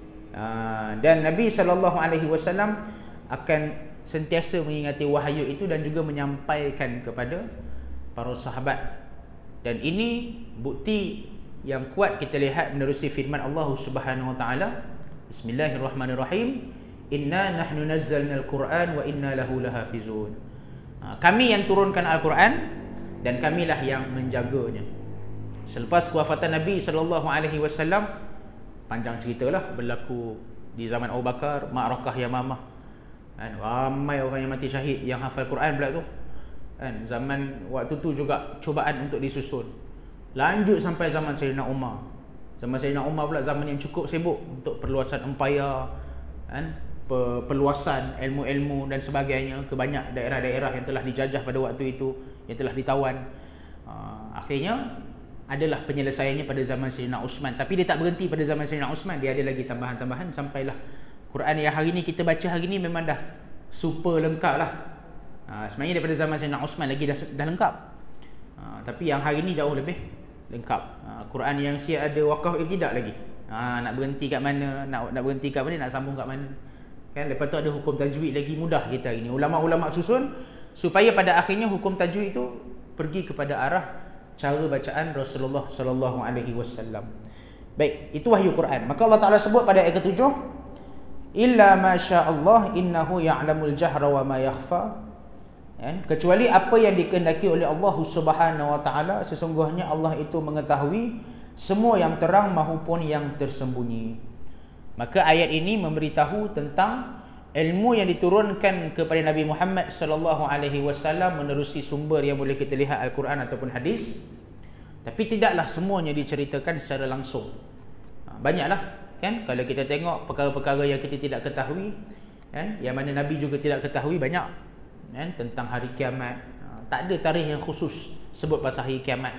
Dan Nabi sallallahu alaihi wasallam akan sentiasa mengingati wahyu itu dan juga menyampaikan kepada para sahabat. Dan ini bukti yang kuat kita lihat menerusi firman Allah Subhanahu wa taala, Bismillahirrahmanirrahim, inna nahnu nazzalnal Qur'an wa inna lahu lahafizun. Kami yang turunkan Al-Quran dan kamilah yang menjaganya. Selepas kewafatan Nabi sallallahu alaihi wasallam, panjang ceritalah, berlaku di zaman Abu Bakar, Ma'rakah Yamamah. Kan, ramai orang yang mati syahid yang hafal Quran pula tu. Kan, zaman waktu tu juga cubaan untuk disusun. Lanjut sampai zaman Sayyidina Umar. Zaman Sayyidina Umar pula zaman yang cukup sibuk untuk perluasan empayar, kan, perluasan ilmu-ilmu dan sebagainya ke banyak daerah-daerah yang telah dijajah pada waktu itu, yang telah ditawan. Uh, akhirnya adalah penyelesaiannya pada zaman Sayyidina Uthman. Tapi dia tak berhenti pada zaman Sayyidina Uthman, dia ada lagi tambahan-tambahan sampailah Quran yang hari ni kita baca hari ni memang dah super lengkap lah. Uh, sebenarnya daripada zaman Sayyidina Uthman lagi dah, dah lengkap. Uh, tapi yang hari ni jauh lebih lengkap. Uh, Quran yang siap ada wakaf ibtidak lagi. Uh, nak berhenti kat mana, nak nak berhenti kat mana, nak sambung kat mana. Kan, lepas tu ada hukum tajwid lagi, mudah kita hari ni. Ulama-ulama susun supaya pada akhirnya hukum tajwid itu pergi kepada arah cara bacaan Rasulullah sallallahu alaihi wasallam. Baik, itu wahyu Quran. Maka Allah Taala sebut pada ayat ketujuh, illa masyaallah innahu ya'lamul jahra wa ma yakhfa. Kan, kecuali apa yang dikehendaki oleh Allah Subhanahu wa taala, sesungguhnya Allah itu mengetahui semua yang terang maupun yang tersembunyi. Maka ayat ini memberitahu tentang ilmu yang diturunkan kepada Nabi Muhammad sallallahu alaihi wasallam menerusi sumber yang boleh kita lihat Al-Quran ataupun hadis. Tapi tidaklah semuanya diceritakan secara langsung. Banyaklah, kan, kalau kita tengok perkara-perkara yang kita tidak ketahui, kan, yang mana Nabi juga tidak ketahui banyak, kan, tentang hari kiamat. Tak ada tarikh yang khusus sebut pasal hari kiamat.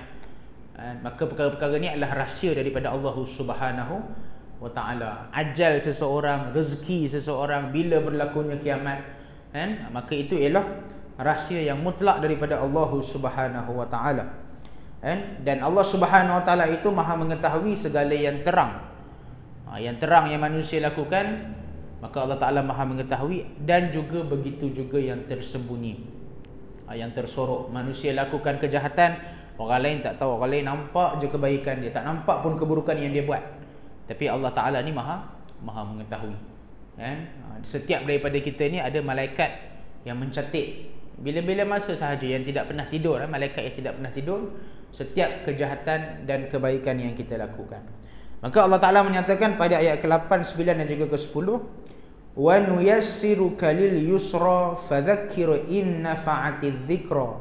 Maka perkara-perkara ni adalah rahsia daripada Allah Subhanahu wa ta'ala. Ajal seseorang, rezeki seseorang, bila berlakunya kiamat, kan? Maka itu ialah rahsia yang mutlak daripada Allah Subhanahu wa ta'ala, kan? Dan Allah Subhanahu wa ta'ala itu maha mengetahui segala yang terang. Yang terang yang manusia lakukan, maka Allah Ta'ala maha mengetahui. Dan juga begitu juga yang tersembunyi, yang tersorok. Manusia lakukan kejahatan, orang lain tak tahu, orang lain nampak je kebaikan dia, tak nampak pun keburukan yang dia buat. Tapi Allah Ta'ala ni maha maha mengetahui, kan? Setiap daripada kita ni ada malaikat yang mencatat bila-bila masa sahaja, yang tidak pernah tidur, malaikat yang tidak pernah tidur, setiap kejahatan dan kebaikan yang kita lakukan. Maka Allah Ta'ala menyatakan pada ayat ke lapan, sembilan dan juga ke sepuluh, wa nuyassiruka lil yusra fadhakkir in nafa'atiz dzikra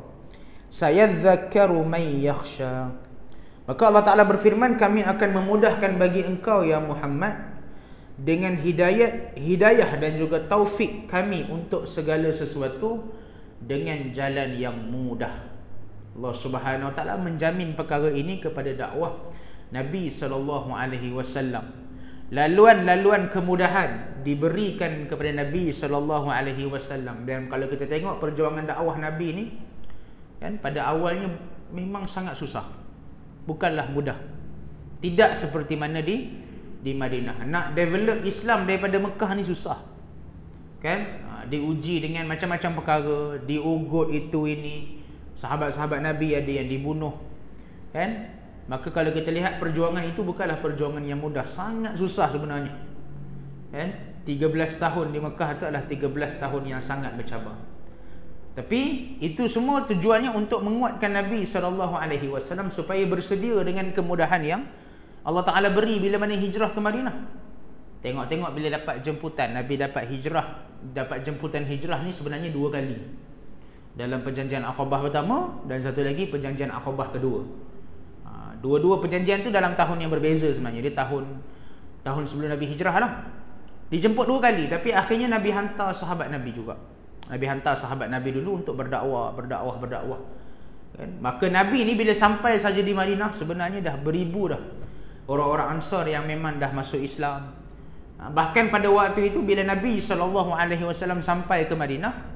sayadhakkaru man yakhsha. Maka Allah Ta'ala berfirman, kami akan memudahkan bagi engkau ya Muhammad dengan hidayat, hidayah dan juga taufik kami untuk segala sesuatu dengan jalan yang mudah. Allah Subhanahu Wa Ta'ala menjamin perkara ini kepada dakwah Nabi sallallahu alaihi wasallam. Laluan-laluan kemudahan diberikan kepada Nabi sallallahu alaihi wasallam. Dan kalau kita tengok perjuangan dakwah Nabi ni, kan, pada awalnya memang sangat susah, bukanlah mudah. Tidak seperti mana di di Madinah. Nak develop Islam daripada Mekah ni susah, kan? Ha, diuji dengan macam-macam perkara, diugut itu ini. Sahabat-sahabat Nabi ada yang dibunuh, kan? Maka kalau kita lihat perjuangan itu bukanlah perjuangan yang mudah, sangat susah sebenarnya, kan? tiga belas tahun di Mekah itu adalah tiga belas tahun yang sangat bercabar. Tapi itu semua tujuannya untuk menguatkan Nabi sallallahu alaihi wasallam supaya bersedia dengan kemudahan yang Allah Ta'ala beri bila mana hijrah ke Madinah. Tengok-tengok bila dapat jemputan, Nabi dapat hijrah, dapat jemputan hijrah ni sebenarnya dua kali. Dalam perjanjian Aqabah pertama dan satu lagi perjanjian Aqabah kedua. Dua-dua perjanjian tu dalam tahun yang berbeza sebenarnya. Dia tahun tahun sebelum Nabi hijrah lah. Dijemput dua kali, tapi akhirnya Nabi hantar sahabat Nabi juga. Nabi hantar sahabat Nabi dulu untuk berdakwah, berdakwah, berdakwah. Kan? Maka Nabi ni bila sampai saja di Madinah, sebenarnya dah beribu dah orang-orang Ansar yang memang dah masuk Islam. Bahkan pada waktu itu bila Nabi sallallahu alaihi wasallam sampai ke Madinah,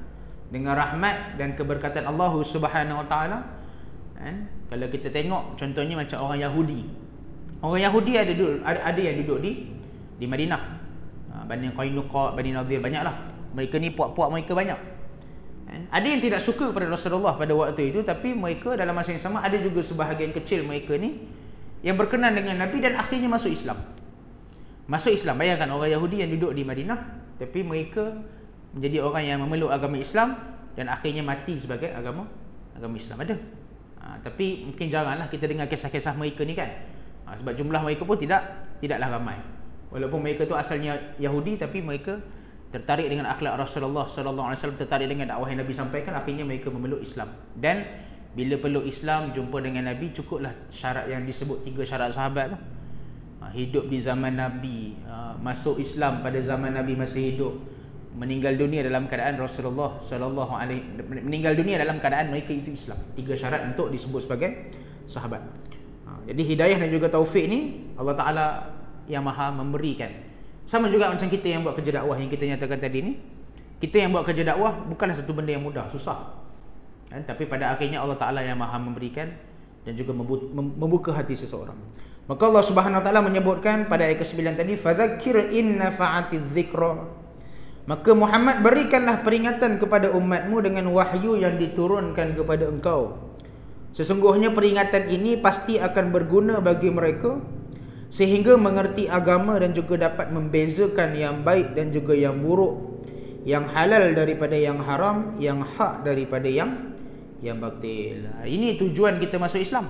dengan rahmat dan keberkatan Allah Subhanahu Wa Taala. Kan? Kalau kita tengok contohnya macam orang Yahudi. Orang Yahudi ada duduk, ada, ada yang duduk di di Madinah. Ha, Bani Qainuqa, Bani Nadir, banyaklah. Mereka ni puak-puak mereka banyak. Kan? Ada yang tidak suka kepada Rasulullah pada waktu itu, tapi mereka dalam masa yang sama ada juga sebahagian kecil mereka ni yang berkenan dengan Nabi dan akhirnya masuk Islam. Masuk Islam. Bayangkan orang Yahudi yang duduk di Madinah, tapi mereka menjadi orang yang memeluk agama Islam dan akhirnya mati sebagai agama agama Islam. Ada. Ha, tapi mungkin jaranglah kita dengar kisah-kisah mereka ni kan. Ha, sebab jumlah mereka pun tidak tidaklah ramai. Walaupun mereka tu asalnya Yahudi, tapi mereka tertarik dengan akhlak Rasulullah sallallahu alaihi wasallam, tertarik dengan dakwah yang Nabi sampaikan, akhirnya mereka memeluk Islam. Dan bila peluk Islam, jumpa dengan Nabi, cukuplah syarat yang disebut tiga syarat sahabat tu. Ha, hidup di zaman Nabi, ha, masuk Islam pada zaman Nabi masih hidup, meninggal dunia dalam keadaan Rasulullah sallallahu alaihi meninggal dunia dalam keadaan mereka itu Islam. Tiga syarat untuk disebut sebagai sahabat. Ha, jadi hidayah dan juga taufik ni Allah Taala yang Maha memberikan. Sama juga macam kita yang buat kerja dakwah yang kita nyatakan tadi ni. Kita yang buat kerja dakwah bukanlah satu benda yang mudah, susah. Kan? Tapi pada akhirnya Allah Taala yang Maha memberikan dan juga membuka hati seseorang. Maka Allah Subhanahu Wa Taala menyebutkan pada ayat kesembilan tadi, fadzakir in nafa'atiz dzikra. Maka Muhammad, berikanlah peringatan kepada umatmu dengan wahyu yang diturunkan kepada engkau. Sesungguhnya peringatan ini pasti akan berguna bagi mereka sehingga mengerti agama dan juga dapat membezakan yang baik dan juga yang buruk, yang halal daripada yang haram, yang hak daripada yang yang batil. Ini tujuan kita masuk Islam.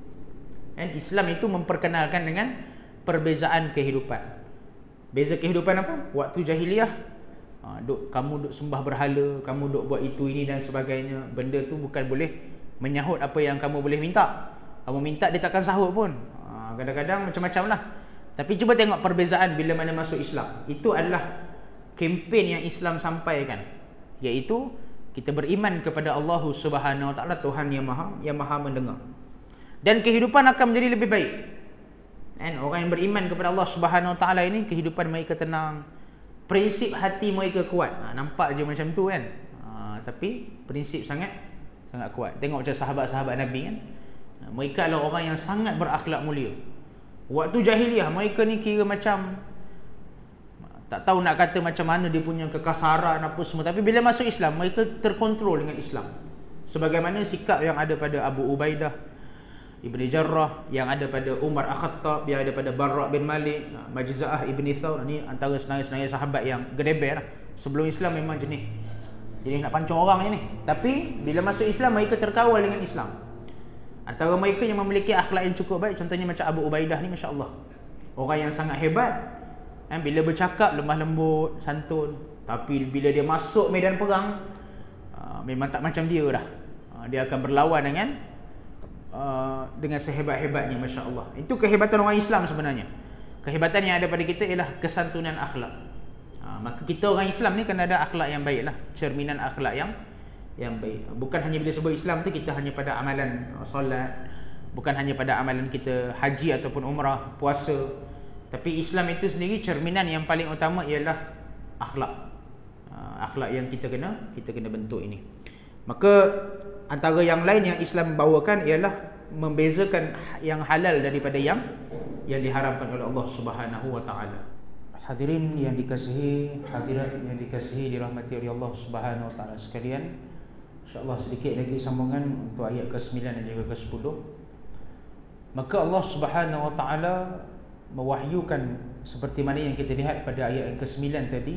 Dan Islam itu memperkenalkan dengan perbezaan kehidupan. Beza kehidupan apa? Waktu jahiliah, ha, duk, kamu duk sembah berhala, kamu duk buat itu ini dan sebagainya. Benda tu bukan boleh menyahut apa yang kamu boleh minta. Kamu minta dia takkan sahut pun. Ha, kadang-kadang macam-macam lah. Tapi cuba tengok perbezaan bila mana masuk Islam. Itu adalah kempen yang Islam sampaikan, iaitu kita beriman kepada Allah Subhanahu Wa Taala, Tuhan yang Maha yang Maha mendengar. Dan kehidupan akan menjadi lebih baik. Dan orang yang beriman kepada Allah Subhanahu Wa Taala ini, kehidupan mereka tenang, prinsip hati mereka kuat. Ha, nampak je macam tu kan. Ha, tapi prinsip sangat sangat kuat. Tengok macam sahabat-sahabat Nabi kan. Ha, mereka adalah orang yang sangat berakhlak mulia. Waktu jahiliah mereka ni kira macam tak tahu nak kata macam mana dia punya kekasaran apa semua. Tapi bila masuk Islam, mereka terkontrol dengan Islam. Sebagaimana sikap yang ada pada Abu Ubaidah Ibni Jarrah, yang ada pada Umar Al-Khattab, yang ada pada Barra' bin Malik, Majza'ah Ibni Thawr. Ini antara senarai-senarai sahabat yang gedeber lah. Sebelum Islam memang jenis jenis nak pancung orang je ni. Tapi bila masuk Islam, mereka terkawal dengan Islam. Antara mereka yang memiliki akhlak yang cukup baik, contohnya macam Abu Ubaidah ni, Masya Allah, orang yang sangat hebat. Eh, bila bercakap lemah lembut, santun. Tapi bila dia masuk medan perang, uh, memang tak macam dia dah. Uh, dia akan berlawan dengan uh, dengan sehebat-hebatnya, Masya Allah. Itu kehebatan orang Islam sebenarnya. Kehebatan yang ada pada kita ialah kesantunan akhlak. Uh, maka kita orang Islam ni kena ada akhlak yang baik lah, cerminan akhlak yang yang baik. Bukan hanya bila sebut Islam tu kita hanya pada amalan uh, solat, bukan hanya pada amalan kita haji ataupun umrah, puasa. Tapi Islam itu sendiri cerminan yang paling utama ialah akhlak. Uh, akhlak yang kita kena kita kena bentuk ini. Maka antara yang lain yang Islam bawakan ialah membezakan yang halal daripada yang yang diharamkan oleh Allah Subhanahu Wa Taala. Hadirin yang dikasihi, hadirat yang dikasihi dirahmati oleh Allah Subhanahu Wa Taala sekalian, insya-Allah sedikit lagi sambungan untuk ayat ke sembilan dan juga ke sepuluh. Maka Allah Subhanahu Wa Taala mewahyukan seperti mana yang kita lihat pada ayat yang ke sembilan tadi,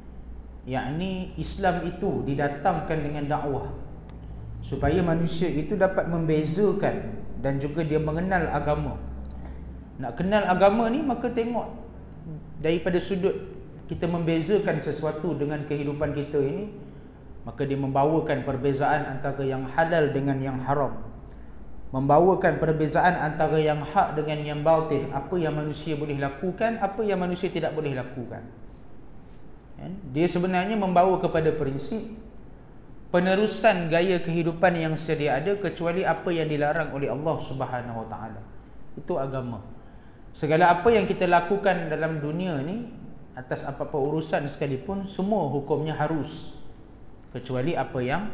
yakni Islam itu didatangkan dengan dakwah supaya manusia itu dapat membezakan dan juga dia mengenal agama. Nak kenal agama ni, maka tengok daripada sudut kita membezakan sesuatu dengan kehidupan kita ini, maka dia membawakan perbezaan antara yang halal dengan yang haram, membawakan perbezaan antara yang hak dengan yang batil, apa yang manusia boleh lakukan, apa yang manusia tidak boleh lakukan. Dia sebenarnya membawa kepada prinsip penerusan gaya kehidupan yang sedia ada, kecuali apa yang dilarang oleh Allah Subhanahu Wa Taala. Itu agama. Segala apa yang kita lakukan dalam dunia ni, atas apa-apa urusan sekalipun, semua hukumnya harus. kecuali apa yang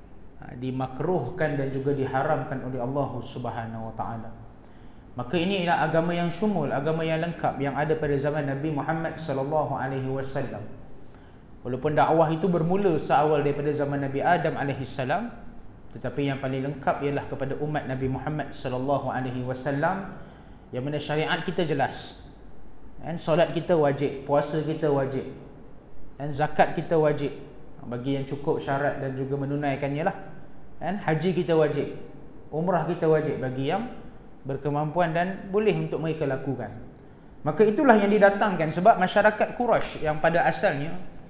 dimakruhkan dan juga diharamkan oleh Allah Subhanahu wa taala. Maka ini ialah agama yang syumul, agama yang lengkap yang ada pada zaman Nabi Muhammad sallallahu alaihi wasallam. Walaupun dakwah itu bermula seawal daripada zaman Nabi Adam alaihi salam, tetapi yang paling lengkap ialah kepada umat Nabi Muhammad sallallahu alaihi wasallam, yang mana syariat kita jelas. Dan solat kita wajib, puasa kita wajib, dan zakat kita wajib bagi yang cukup syarat dan juga menunaikannya lah. Dan haji kita wajib, umrah kita wajib bagi yang berkemampuan dan boleh untuk mereka lakukan. Maka itulah yang didatangkan sebab masyarakat Quraisy yang pada asalnya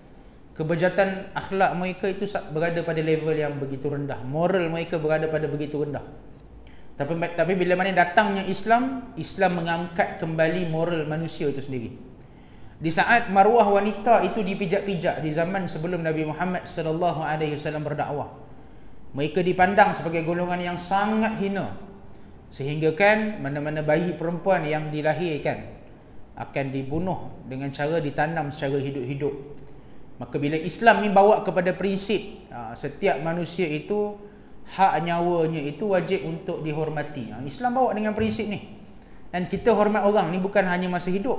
kebejatan akhlak mereka itu berada pada level yang begitu rendah, moral mereka berada pada begitu rendah. Tapi tapi bila mana datangnya Islam, Islam mengangkat kembali moral manusia itu sendiri. Di saat maruah wanita itu dipijak-pijak di zaman sebelum Nabi Muhammad sallallahu alaihi wasallam berdakwah, mereka dipandang sebagai golongan yang sangat hina, sehingga kan mana-mana bayi perempuan yang dilahirkan akan dibunuh dengan cara ditanam secara hidup-hidup. Maka bila Islam ni bawa kepada prinsip setiap manusia itu hak nyawanya itu wajib untuk dihormati, Islam bawa dengan prinsip ni. Dan kita hormat orang ni bukan hanya masa hidup,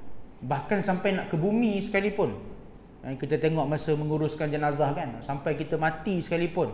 bahkan sampai nak ke bumi sekalipun. Kita tengok masa menguruskan jenazah kan, sampai kita mati sekalipun,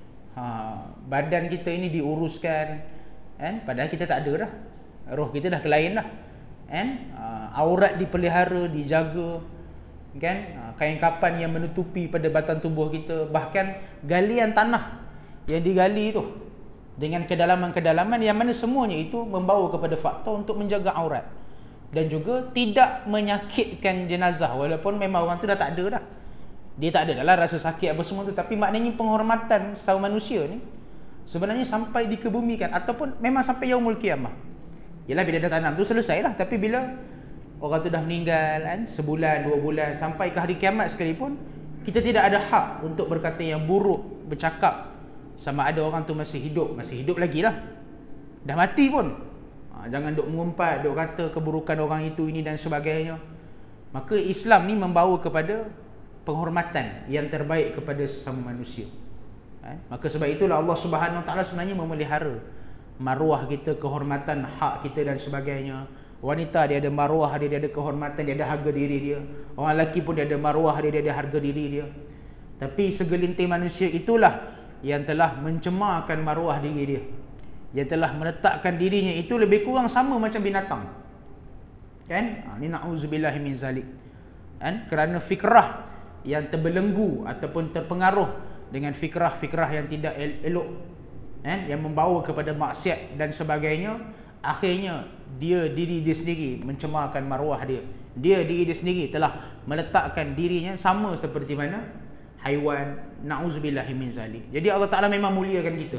ha, badan kita ini diuruskan kan, padahal kita tak ada dah, roh kita dah ke lain dah kan, ha, aurat dipelihara, dijaga kan, ha, kain kapan yang menutupi pada batang tubuh kita, bahkan galian tanah yang digali itu dengan kedalaman-kedalaman yang mana semuanya itu membawa kepada faktor untuk menjaga aurat dan juga tidak menyakitkan jenazah. Walaupun memang orang tu dah tak ada dah, dia tak ada dalam rasa sakit apa semua tu, tapi maknanya penghormatan seorang manusia ni sebenarnya sampai dikebumikan ataupun memang sampai yaumul qiyamah. Yalah bila dah tanam tu selesailah, tapi bila orang tu dah meninggal kan, sebulan, dua bulan, sampai ke hari kiamat sekalipun, kita tidak ada hak untuk berkata yang buruk, bercakap sama ada orang tu masih hidup, masih hidup lagi lah, dah mati pun. Ha, jangan duk mengumpat, duk kata keburukan orang itu, ini dan sebagainya. Maka Islam ni membawa kepada penghormatan yang terbaik kepada sesama manusia. Ha? Maka sebab itulah Allah Subhanahu Wa Taala sebenarnya memelihara maruah kita, kehormatan hak kita dan sebagainya. Wanita dia ada maruah dia, dia ada kehormatan, dia ada harga diri dia. Orang lelaki pun dia ada maruah dia, dia ada harga diri dia. Tapi segelintir manusia itulah yang telah mencemarkan maruah diri dia, yang telah meletakkan dirinya itu lebih kurang sama macam binatang kan. Ha, ni na'udzubillahi min zalik kan, kerana fikrah yang terbelenggu ataupun terpengaruh dengan fikrah-fikrah yang tidak elok kan, yang membawa kepada maksiat dan sebagainya, akhirnya dia diri dia sendiri mencemarkan maruah dia. Dia diri dia sendiri telah meletakkan dirinya sama seperti mana haiwan, na'udzubillahi min zalik. Jadi Allah Ta'ala memang muliakan kita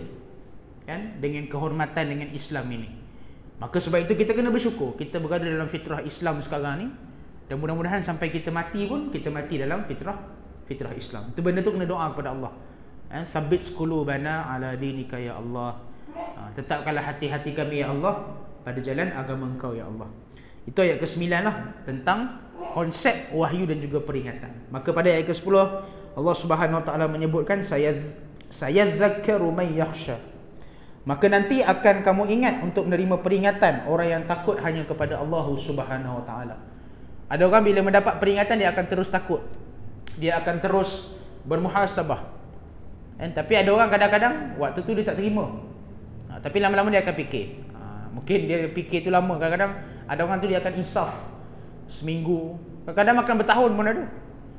kan, dengan kehormatan dengan Islam ini. Maka sebab itu kita kena bersyukur kita berada dalam fitrah Islam sekarang ni, dan mudah-mudahan sampai kita mati pun kita mati dalam fitrah fitrah Islam. Itu benda tu kena doa kepada Allah kan, tsabbit qulubana ala dinika ya Allah, ha, tetapkanlah hati-hati kami ya Allah pada jalan agama Engkau ya Allah. Itu ayat ke sembilan lah tentang konsep wahyu dan juga peringatan. Maka pada ayat ke sepuluh Allah Subhanahu Wa Taala menyebutkan sayadzakkaru man yakhsha, maka nanti akan kamu ingat untuk menerima peringatan orang yang takut hanya kepada Allah Subhanahu Wa Taala. Ada orang bila mendapat peringatan dia akan terus takut, dia akan terus bermuhasabah kan? Tapi ada orang kadang-kadang waktu tu dia tak terima, ha, tapi lama-lama dia akan fikir, ha, mungkin dia fikir tu lama. Kadang-kadang ada orang tu dia akan insaf seminggu, kadang-kadang makan bertahun pun ada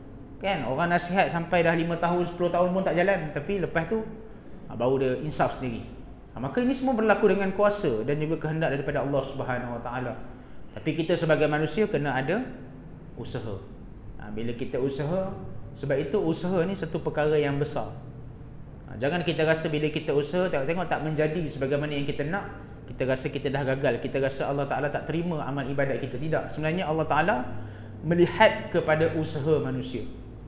kan. Orang nasihat sampai dah lima tahun, sepuluh tahun pun tak jalan, tapi lepas tu ha, baru dia insaf sendiri. Ha, maka ini semua berlaku dengan kuasa dan juga kehendak daripada Allah Subhanahu Wa Taala. Tapi kita sebagai manusia kena ada usaha. Ha, bila kita usaha, sebab itu usaha ni satu perkara yang besar. Ha, jangan kita rasa bila kita usaha tengok-tengok tak menjadi sebagaimana yang kita nak, kita rasa kita dah gagal, kita rasa Allah Ta'ala tak terima amal ibadat kita. Tidak, sebenarnya Allah Ta'ala melihat kepada usaha manusia.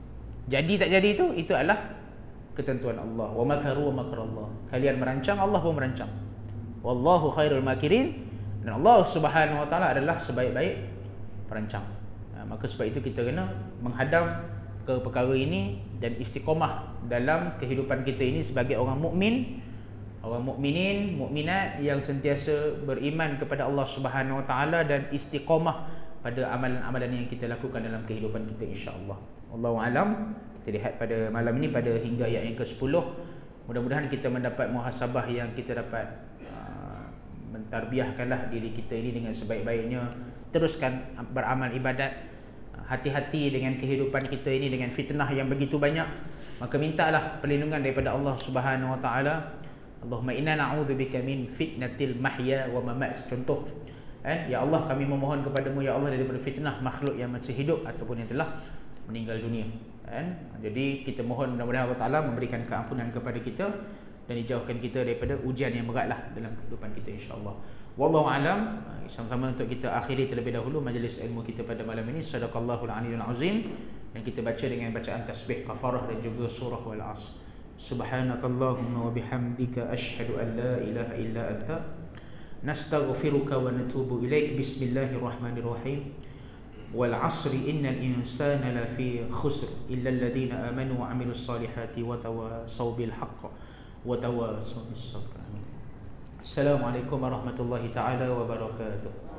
Jadi tak jadi itu, itu adalah ketentuan Allah. Wa makaru wa makarallah. Kalian merancang, Allah pun merancang. Wallahu khairul makirin. Dan Allah Subhanahu Wa Taala adalah sebaik-baik perancang. Ha, maka sebab itu kita kena menghadam perkara-perkara ini dan istiqamah dalam kehidupan kita ini sebagai orang mukmin, orang mukminin, mukminat yang sentiasa beriman kepada Allah Subhanahu Wa Taala dan istiqamah pada amalan-amalan yang kita lakukan dalam kehidupan kita, insya-Allah. Wallahu alam. Kita lihat pada malam ini pada hingga ayat yang ke sepuluh. Mudah-mudahan kita mendapat muhasabah yang kita dapat uh, mentarbiahkanlah diri kita ini dengan sebaik-baiknya. Teruskan beramal ibadat. Hati-hati dengan kehidupan kita ini dengan fitnah yang begitu banyak. Maka mintalah perlindungan daripada Allah Subhanahu Wa Taala. Allahumma inna na'udzubika min fitnatil mahya wa mamat. Contoh, eh, ya Allah, kami memohon kepadamu ya Allah daripada fitnah makhluk yang masih hidup ataupun yang telah meninggal dunia. Eh, jadi kita mohon mudah-mudahan Allah Taala memberikan keampunan kepada kita dan dijauhkan kita daripada ujian yang beratlah dalam kehidupan kita, insya-Allah. Wallahu alam. Sama-sama untuk kita akhiri terlebih dahulu majlis ilmu kita pada malam ini. Sadaqallahul aliyyul azim. Dan kita baca dengan bacaan tasbih kafarah dan juga surah wal asr. Subhanakallahumma wa bihamdika asyhadu an la ilaha illa anta nastaghfiruka wa natubu ilaik. Bismillahirrahmanirrahim. Wal asri innal insana lafi khusr illa alladhina amanu wa amilus salihati wa tawasaw bil haqq wa tawasaw bis sabr. Assalamualaikum warahmatullahi taala wabarakatuh.